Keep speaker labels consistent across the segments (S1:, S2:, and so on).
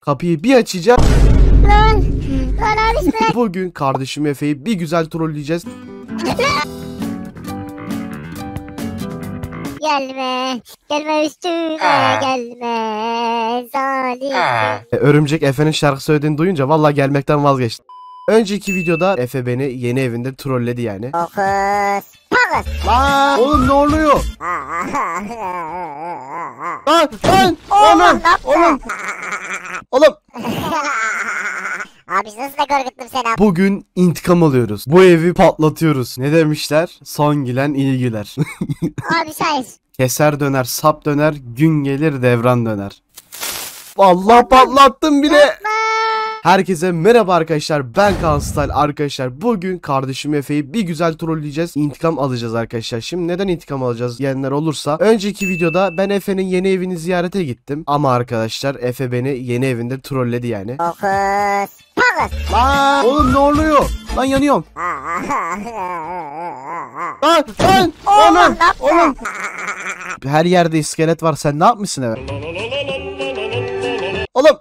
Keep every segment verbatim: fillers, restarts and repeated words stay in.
S1: Kapıyı bir açacağım.
S2: Lan. Lan abi bırak.
S1: Bugün kardeşim Efe'yi bir güzel trolleyeceğiz.
S2: Gelme. Gelme üstüme gelme. Zalim.
S1: E, Örümcek Efe'nin şarkı söylediğini duyunca vallahi gelmekten vazgeçtim. Önceki videoda Efe beni yeni evinde trolledi yani.
S2: Fokus. Fokus.
S1: Lan oğlum ne oluyor? Lan lan oğlum oğlum oğlum.
S2: Abi nasıl da korkuttum seni abi.
S1: Bugün intikam alıyoruz. Bu evi patlatıyoruz. Ne demişler? Son gülen iyi güler.
S2: Abi şahit.
S1: Keser döner, sap döner, gün gelir devran döner. Vallahi patlattım bile. Herkese merhaba arkadaşlar, ben Kaan Style. Arkadaşlar bugün kardeşim Efe'yi bir güzel trolleyeceğiz, intikam alacağız arkadaşlar. Şimdi neden intikam alacağız diyenler olursa, önceki videoda ben Efe'nin yeni evini ziyarete gittim ama arkadaşlar Efe beni yeni evinde trolledi yani.
S2: Fokus. Fokus.
S1: Lan oğlum ne oluyor? Lan yanıyorum. Lan lan oğlum oğlum. Her yerde iskelet var, sen ne yapmışsın eve? Oğlum.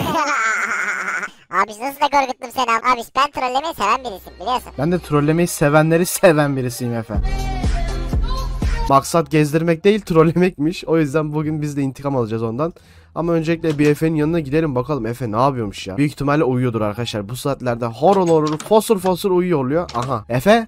S2: Abi nasıl da korkuttum seni abi. Abi ben trollemeyi seven birisiyim biliyorsun.
S1: Ben de trollemeyi sevenleri seven birisiyim Efe. Maksat gezdirmek değil trollemekmiş. O yüzden bugün biz de intikam alacağız ondan. Ama öncelikle bir Efe'nin yanına gidelim bakalım Efe ne yapıyormuş ya. Büyük ihtimalle uyuyordur arkadaşlar. Bu saatlerde horul horul fosur fosur uyuyor oluyor. Aha Efe.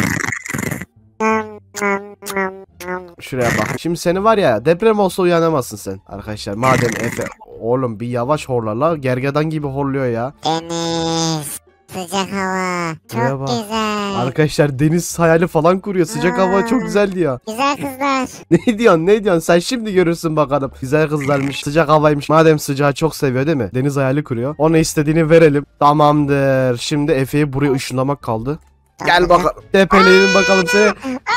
S1: Şuraya bak. Şimdi seni var ya, deprem olsa uyanamazsın sen. Arkadaşlar madem Efe. Oğlum bir yavaş horla la. Gergedan gibi horluyor ya.
S2: Deniz. Sıcak hava. Çok
S1: Merhaba.
S2: güzel.
S1: Arkadaşlar deniz hayali falan kuruyor. Sıcak hava çok güzel diyor.
S2: Güzel kızlar.
S1: Ne diyorsun ne diyorsun, sen şimdi görürsün bakalım. Güzel kızlarmış, sıcak havaymış. Madem sıcağı çok seviyor değil mi? Deniz hayali kuruyor. Ona istediğini verelim. Tamamdır. Şimdi Efe'yi buraya ışınlamak kaldı. Gel bakalım. Tepeleyelim bakalım seni.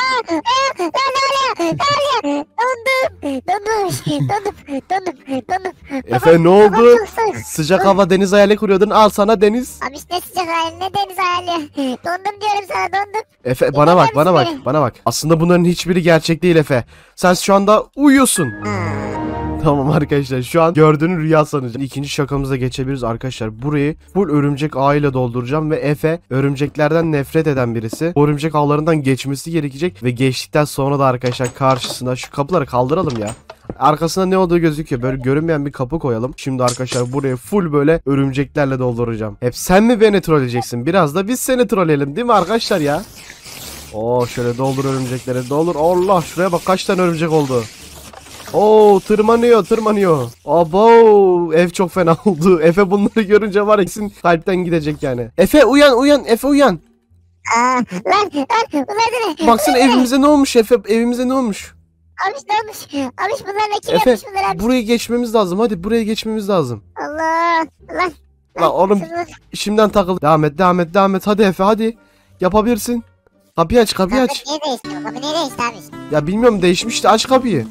S2: Dondum. Dondum. Dondum. Dondum. Dondum.
S1: Efe ne oldu? Sıcak hava deniz hayali kuruyordun. Al sana deniz.
S2: Abi işte sıcak hayali ne deniz hayali. Dondum diyorum sana dondum.
S1: Efe bana bak bana bak bana bak. Aslında bunların hiçbiri gerçek değil Efe. Sen şu anda uyuyorsun. Tamam arkadaşlar, şu an gördüğünü rüya sanacağım. İkinci şakamıza geçebiliriz arkadaşlar. Burayı full örümcek ağıyla dolduracağım ve Efe örümceklerden nefret eden birisi. Bu örümcek ağlarından geçmesi gerekecek ve geçtikten sonra da arkadaşlar karşısına şu kapıları kaldıralım ya. Arkasında ne olduğu gözüküyor. Böyle görünmeyen bir kapı koyalım. Şimdi arkadaşlar burayı full böyle örümceklerle dolduracağım. Hep sen mi beni trolleyeceksin? Biraz da biz seni trolleyelim değil mi arkadaşlar ya? Oo şöyle doldur örümcekleri doldur. Allah şuraya bak kaç tane örümcek oldu. Oo tırmanıyor tırmanıyor. Abo ev çok fena oldu. Efe bunları görünce var ya kesin kalpten gidecek yani. Efe uyan uyan Efe uyan.
S2: Aa, lan lan bunlar ne?
S1: Baksana evimize ne olmuş Efe, evimize ne olmuş?
S2: Abi ne olmuş? Abi bunlar ne, kim
S1: Efe
S2: yapmış bunlar abi?
S1: burayı geçmemiz lazım, hadi buraya geçmemiz lazım.
S2: Allah. Lan.
S1: Lan oğlum
S2: şunu-
S1: şimdiden takıl. Devam et devam et devam et hadi Efe hadi. Yapabilirsin. Kapıyı aç kapıyı
S2: Kapı
S1: aç.
S2: niye değişti? Bu kapı niye değişti abi?
S1: Ya bilmiyorum değişmişti, aç kapıyı.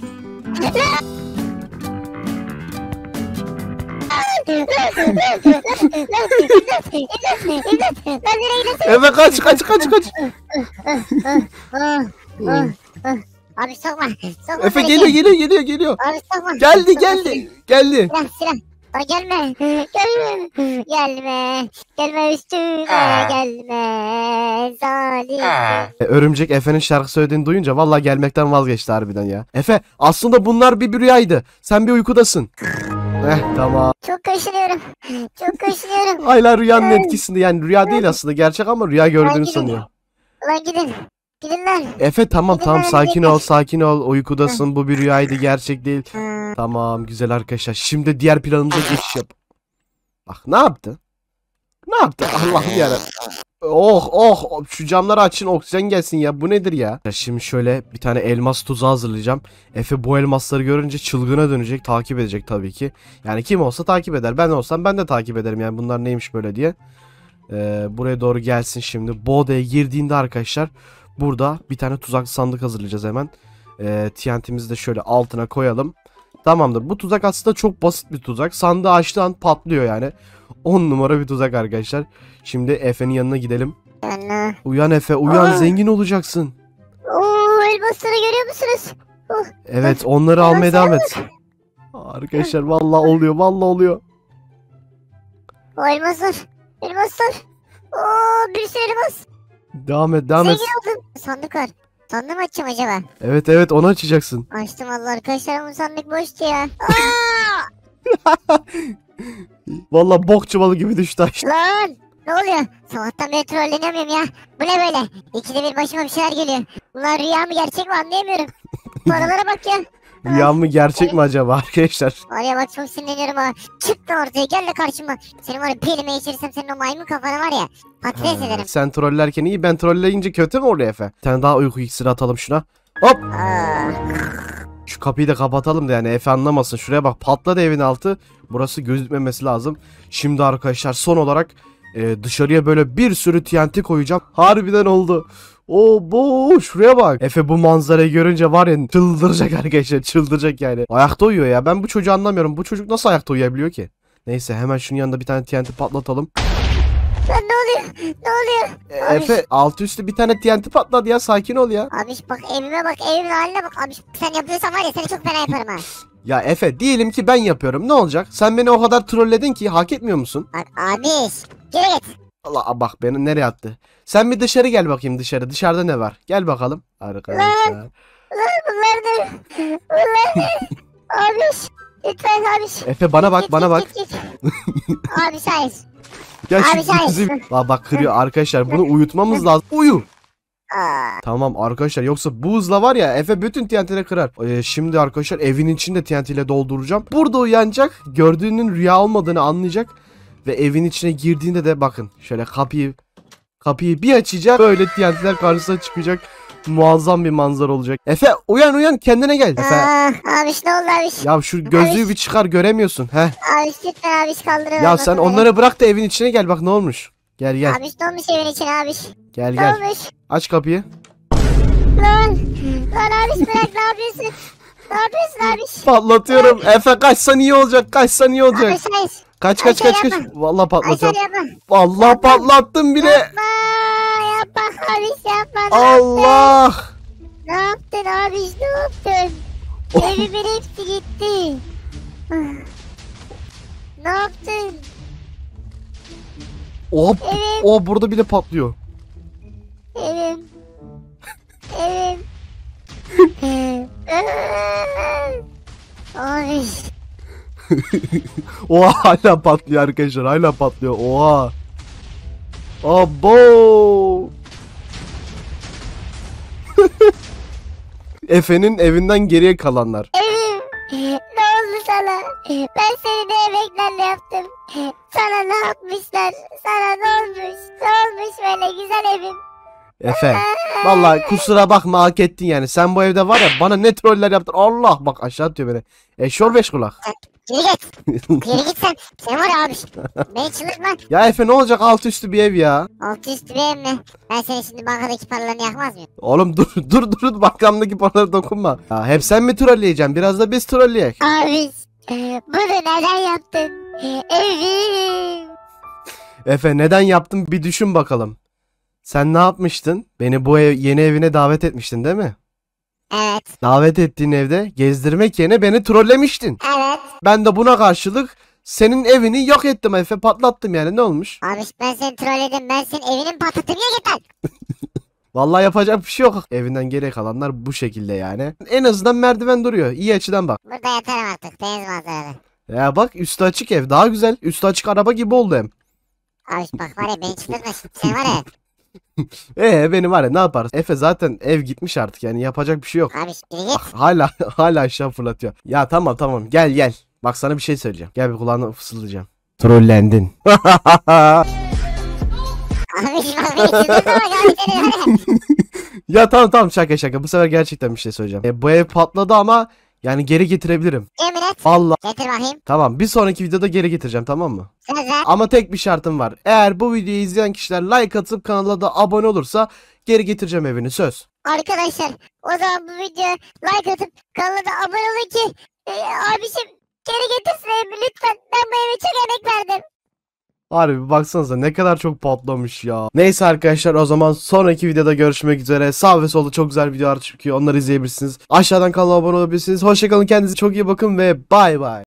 S1: Efe kaç kaç kaç kaç.
S2: Abi sokma. Sokma.
S1: Efe
S2: beni,
S1: geliyor
S2: gel.
S1: geliyor geliyor geliyor.
S2: Abi sokma.
S1: Geldi
S2: Sokma,
S1: geldi geldi.
S2: Silah silah. Aa, gelme. Gelme. Gelme. Gelme üstüme gelme. Zalim.
S1: E, Örümcek Efe'nin şarkı söylediğini duyunca vallahi gelmekten vazgeçti harbiden ya. Efe aslında bunlar bir rüyaydı. Sen bir uykudasın. Heh tamam.
S2: Çok kaşınıyorum. Çok kaşınıyorum.
S1: Hala rüyanın etkisinde, yani rüya değil aslında gerçek ama rüya gördüğünü sanıyor.
S2: Ulan gidin. Gidin lan.
S1: Efe tamam
S2: Gidin
S1: tamam
S2: lan,
S1: sakin
S2: gidin.
S1: ol sakin ol, uykudasın, bu bir rüyaydı gerçek değil.
S2: Hmm.
S1: Tamam güzel arkadaşlar, şimdi diğer planımıza geçiş yap. Bak ne yaptı? Ne yaptı Allah'ım yarabbim. Oh oh şu camları açın, oksijen gelsin ya, bu nedir ya? Ya şimdi şöyle bir tane elmas tuzağı hazırlayacağım. Efe bu elmasları görünce çılgına dönecek, takip edecek tabii ki. Yani kim olsa takip eder, ben olsam ben de takip ederim yani bunlar neymiş böyle diye. Ee, buraya doğru gelsin şimdi. Bu odaya girdiğinde arkadaşlar burada bir tane tuzak sandık hazırlayacağız hemen. Ee, T N T'mizi de şöyle altına koyalım. Tamamdır, bu tuzak aslında çok basit bir tuzak. Sandığı açtığı an patlıyor yani. on numara bir tuzak arkadaşlar. Şimdi Efe'nin yanına gidelim.
S2: Ana.
S1: Uyan Efe uyan,
S2: Aa.
S1: zengin olacaksın.
S2: Oo, elmasları görüyor musunuz?
S1: Evet onları almaya devam et. Arkadaşlar vallahi oluyor vallahi oluyor.
S2: O elmaslar. Elmaslar. Oo bir sürü elmas.
S1: Devam et devam et.
S2: Zengin oldum. Sandık var. Sandığı mı açacağım acaba?
S1: Evet evet onu açacaksın.
S2: Açtım Allah arkadaşlar, bu sandık boştu ya. Aa!
S1: Vallahi bok çuvalı gibi düştü aşağı.
S2: Lan! Ne oluyor? Sabahtan beri trollenemiyorum ya. Bu ne böyle? İkide bir başıma bir şeyler geliyor. Bunlar rüya mı gerçek mi anlayamıyorum. Paralara bak ya.
S1: Rüya mı gerçek mi acaba arkadaşlar?
S2: Var ya bak, çok sinirleniyorum ha. Çık da ortaya, gel de karşıma. Senin var ya pelime geçirirsem senin o maymun kafana var ya. Patates
S1: Ha,
S2: ederim.
S1: sen trollerken iyi, ben trolleyince kötü mü oluyor Efe? Bir tane daha uyku iksiri atalım şuna. Hop!
S2: Aa,
S1: Şu kapıyı da kapatalım da yani Efe anlamasın. Şuraya bak, patladı evin altı. Burası gözükmemesi lazım. Şimdi arkadaşlar son olarak e, dışarıya böyle bir sürü T N T koyacağım. Harbiden oldu. Oo bu şuraya bak. Efe bu manzarayı görünce var ya çıldıracak arkadaşlar, çıldıracak yani. Ayakta uyuyor ya, ben bu çocuğu anlamıyorum. Bu çocuk nasıl ayakta uyuyabiliyor ki? Neyse hemen şunun yanında bir tane T N T patlatalım.
S2: lan ne oluyor? Ne oluyor?
S1: E,
S2: Abi.
S1: Efe altı üstü bir tane T N T patladı ya, sakin ol ya.
S2: Abiş bak evime bak, evimin haline bak. Abiş sen yapıyorsan var ya, seni çok fena yaparım ha.
S1: Ya Efe diyelim ki ben yapıyorum, ne olacak? Sen beni o kadar trolledin ki hak etmiyor musun?
S2: Bak abiş, geri git.
S1: Allah bak beni nereye attı. Sen bir dışarı gel bakayım, dışarı. Dışarıda ne var? Gel bakalım. Arkadaşlar.
S2: Lan bunlar ne? Bunlar ne? Abiş lütfen abiş.
S1: Efe bana bak,
S2: Git,
S1: bana
S2: git,
S1: bak.
S2: git, git. Abiş hayır.
S1: Ya
S2: Abi sen-
S1: şu bizi... Bak bak kırıyor arkadaşlar. Bunu uyutmamız lazım. Uyu.
S2: Aa,
S1: Tamam arkadaşlar, yoksa bu hızla var ya Efe bütün T N T'leri kırar. Ee, şimdi arkadaşlar evin içinde T N T ile dolduracağım. Burada uyanacak. Gördüğünün rüya olmadığını anlayacak. Ve evin içine girdiğinde de bakın şöyle kapıyı kapıyı bir açacak. Böyle T N T'ler karşısına çıkacak. Muazzam bir manzara olacak. Efe uyan uyan, kendine gel. Efe.
S2: aa, abiş ne oldu abiş?
S1: Ya şu gözlüğü
S2: Abi-
S1: bir çıkar, göremiyorsun. Heh.
S2: Abiş lütfen abiş kaldırın.
S1: Ya sen onları bırak da evin içine gel, bak ne olmuş. Gel gel.
S2: Abiş ne olmuş evin içine abiş?
S1: Gel
S2: Ne
S1: gel.
S2: olmuş?
S1: Aç kapıyı.
S2: Lan. Lan abiş bırak, ne yapıyorsun? Ne yapıyorsun abiş?
S1: Patlatıyorum. Efe kaçsan iyi olacak. Kaçsan iyi olacak.
S2: Abiş hayır.
S1: Kaç kaç
S2: Ayşe
S1: kaç kaç.
S2: yapma.
S1: Vallahi
S2: Ayşe
S1: patlatıyorum.
S2: yapma.
S1: Vallahi patlattım bile.
S2: Yapma. Yapma abiş yapma. Ne
S1: Allah.
S2: Ne yaptın abiş, ne yaptın?
S1: Oh.
S2: Evimin hepsi gitti. Ne yaptın?
S1: Oh,
S2: Evim,
S1: oh burada bile patlıyor.
S2: evim, evim. Abiş.
S1: Oha hala patlıyor arkadaşlar. Hala patlıyor. Oha. Abo. Efe'nin evinden geriye kalanlar.
S2: Evim. Ne oldu sana? Ben seni ne emeklerle yaptım. Sana ne yapmışlar? Sana ne olmuş? Ne olmuş böyle güzel evim?
S1: Efe. Vallahi kusura bakma, hak ettin yani. Sen bu evde var ya bana ne troller yaptın. Allah bak aşağı atıyor beni. Eşol beş kulak.
S2: Geri git. Geri git sen. Sen var ya abi. Beni çıldırtma.
S1: Ya Efe ne olacak, alt üstü bir ev ya.
S2: Altı üstü bir ev mi? Ben senin şimdi bankadaki paralarını yakmaz mıyım?
S1: Oğlum dur dur dur, bakamdaki paralara dokunma. Ya hep sen mi trolleyeceksin? Biraz da biz trolleyek.
S2: Abi bunu neden yaptın? Evim.
S1: Efe neden yaptın bir düşün bakalım. Sen ne yapmıştın? Beni bu ev, yeni evine davet etmiştin değil mi?
S2: Evet.
S1: Davet ettiğin evde gezdirmek yerine beni trollemiştin.
S2: Evet.
S1: Ben de buna karşılık senin evini yok ettim Efe, patlattım yani, ne olmuş?
S2: Abi ben seni trolledim. Ben senin evinin patlatını git lan.
S1: Vallahi yapacak bir şey yok. Evinden geriye kalanlar bu şekilde yani. En azından merdiven duruyor. İyi açıdan bak.
S2: Burada yatarım artık. Deniz manzaralı.
S1: Ya bak üstü açık ev daha güzel. Üstü açık araba gibi oldu hem.
S2: Abi bak var ya, beni çıldırtma şimdi. Sen var ya.
S1: Ee beni var ya ne yaparız? Efe zaten ev gitmiş artık yani, yapacak bir şey yok.
S2: Abi geri git.
S1: Hala hala aşağı fırlatıyor. Ya tamam tamam gel gel. Bak sana bir şey söyleyeceğim. Gel bir kulağına fısıldayacağım. Trollendin.
S2: Abi bak beni çıldırtma bak abi seni var ya.
S1: Ya tamam tamam şaka şaka. Bu sefer gerçekten bir şey söyleyeceğim. E, bu ev patladı ama yani geri getirebilirim.
S2: Yemin et.
S1: Vallahi
S2: Getir bakayım.
S1: tamam, bir sonraki videoda geri getireceğim, tamam mı?
S2: Söz ver.
S1: Ama tek bir şartım var. Eğer bu videoyu izleyen kişiler like atıp kanala da abone olursa geri getireceğim evini, söz.
S2: Arkadaşlar o zaman bu videoya like atıp kanala da abone olun ki e, abişim geri getirsin evimi lütfen. Ben bu eve çok emek verdim.
S1: Harbi baksanıza ne kadar çok patlamış ya. Neyse arkadaşlar, o zaman sonraki videoda görüşmek üzere. Sağ ve solda çok güzel videolar çıkıyor. Onları izleyebilirsiniz. Aşağıdan kanala abone olabilirsiniz. Hoşçakalın, kendinize çok iyi bakın ve bay bay.